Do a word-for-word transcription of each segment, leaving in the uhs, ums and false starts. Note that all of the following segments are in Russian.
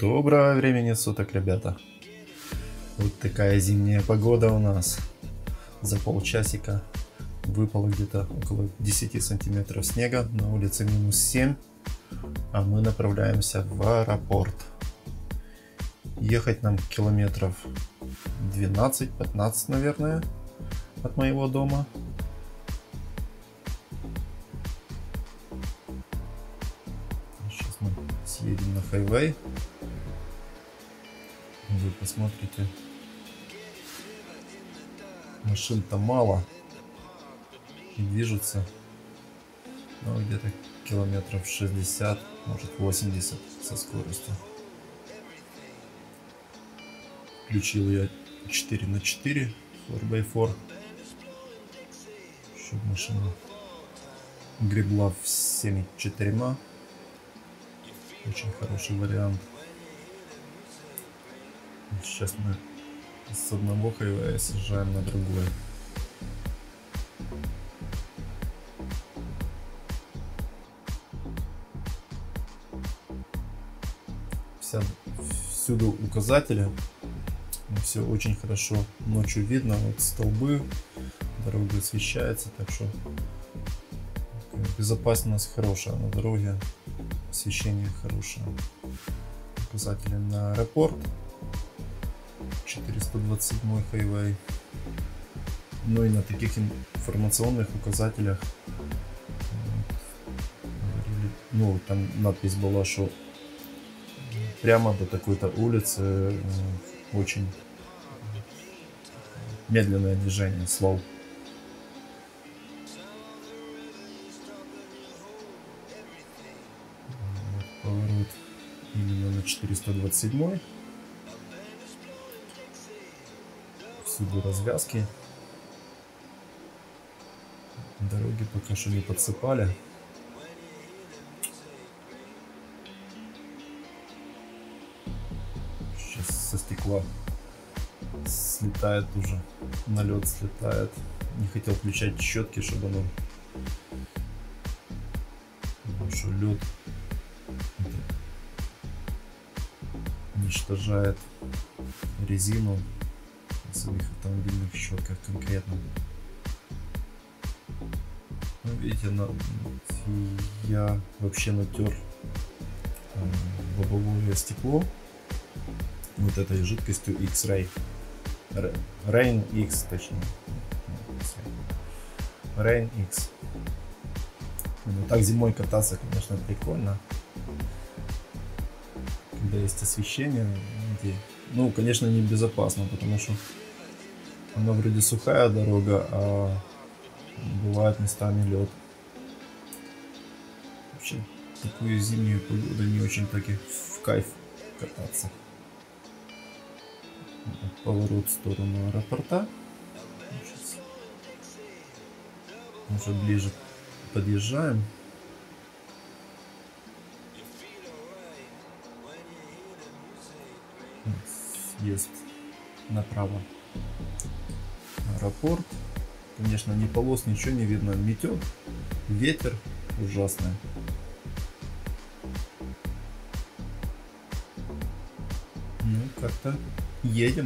Доброго времени суток, ребята. Вот такая зимняя погода у нас. За полчасика выпало где-то около десяти сантиметров снега. На улице минус семь. А мы направляемся в аэропорт. Ехать нам километров двенадцать-пятнадцать, наверное, от моего дома. Сейчас мы съедем на хайвей. Вы посмотрите, машин-то мало и движутся, ну, где-то километров шестьдесят, может восемьдесят со скоростью. Включил я четыре на четыре, четыре на четыре, чтобы машина гребла всеми четырьмя. Очень хороший вариант. Сейчас мы с одного хайвея съезжаем на другой. Вся, всюду указатели. Все очень хорошо ночью видно. Вот столбы, дорога освещается, так что безопасность хорошая на дороге, освещение хорошее. Указатели на аэропорт. четыреста двадцать седьмой хайвей. Ну и на таких информационных указателях, ну там надпись была, что прямо до такой-то улицы очень медленное движение, слов. Поворот именно на четыреста двадцать седьмой. Всюду развязки. Дороги пока что не подсыпали. Сейчас со стекла слетает уже, налет слетает. Не хотел включать щетки, чтобы оно, потому что лед уничтожает резину в своих автомобильных щетках конкретно. Ну, видите, на, я вообще натер э, лобовое стекло вот этой жидкостью X-Ray. Rain X, точнее. Rain X. Ну, так зимой кататься, конечно, прикольно. Когда есть освещение. Ну, конечно, небезопасно, потому что она вроде сухая дорога, а бывает местами лед. Вообще, такую зимнюю погоду не очень таки в кайф кататься. Поворот в сторону аэропорта. Сейчас уже ближе подъезжаем. Съезд направо. Аэропорт. Конечно, ни полос, ничего не видно. Метет. Ветер ужасный. Ну, как-то едем.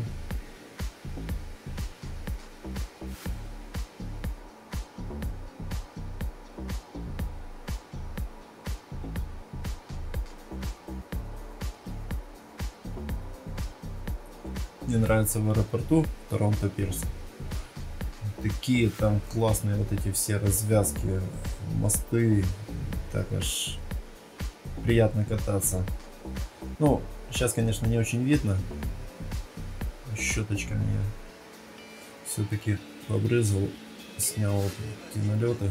Мне нравится в аэропорту Торонто Пирс. Такие там классные вот эти все развязки, мосты. Так аж приятно кататься. Ну, сейчас, конечно, не очень видно. Щеточками я все-таки побрызгал, снял эти налеты.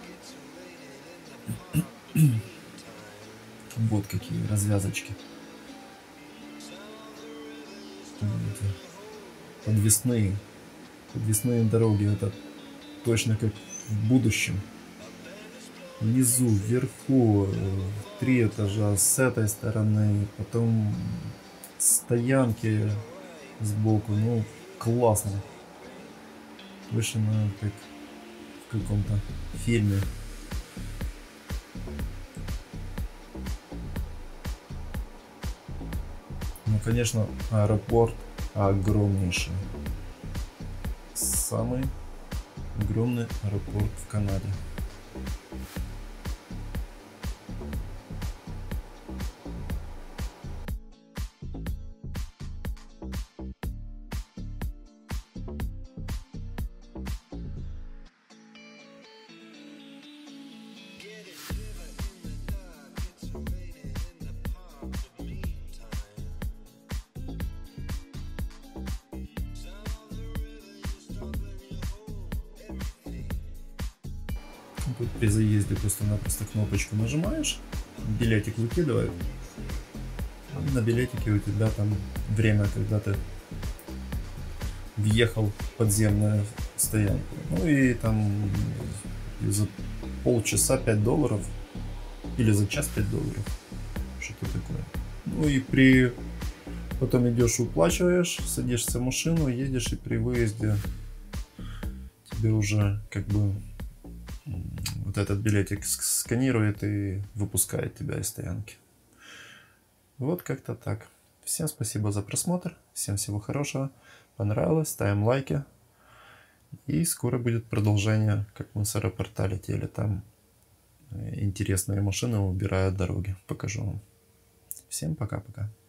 Вот какие развязочки. Подвесные. Подвесные дороги, это точно как в будущем. Внизу, вверху, три этажа с этой стороны, потом стоянки сбоку. Ну, классно. Точно как в каком-то фильме. Ну, конечно, аэропорт огромнейший. Самый огромный аэропорт в Канаде. Тут при заезде просто-напросто кнопочку нажимаешь, билетик выкидывает, и на билетике у тебя там время, когда ты въехал в подземную стоянку. Ну и там за полчаса пять долларов или за час пять долларов, что-то такое. Ну и при потом идешь, уплачиваешь, садишься в машину, едешь, и при выезде тебе уже как бы вот этот билетик сканирует и выпускает тебя из стоянки. Вот как-то так. Всем спасибо за просмотр. Всем всего хорошего. Понравилось? Ставим лайки. И скоро будет продолжение, как мы с аэропорта летели. Там интересные машины убирают дороги. Покажу вам. Всем пока-пока.